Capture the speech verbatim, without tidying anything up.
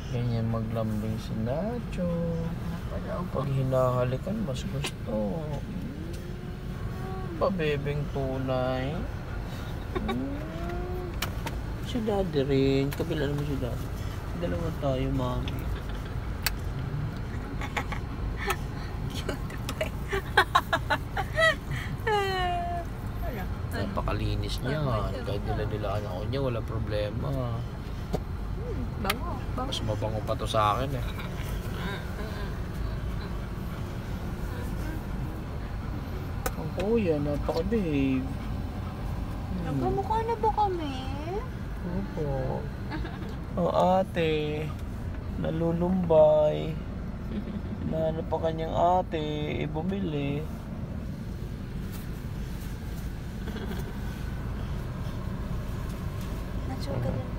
Ganyan maglambing si Nacho. Pag hinahalikan, mas gusto. Pabebeng tunay. Hmm. Si Daddy rin. Kabila naman si Daddy. Dalawa tayo, mami. Napakalinis niya. Kahit nila-nilaan ako niya, wala problema. Bango, bango. Mas mabango pa to sa akin eh. Ang kuya, napaka-babe. Hmm. Nagkamukha na ba kami? Opo. Ang ate, nalulumbay. Na ano pa kanyang ate, eh, bumili. Natural ka din.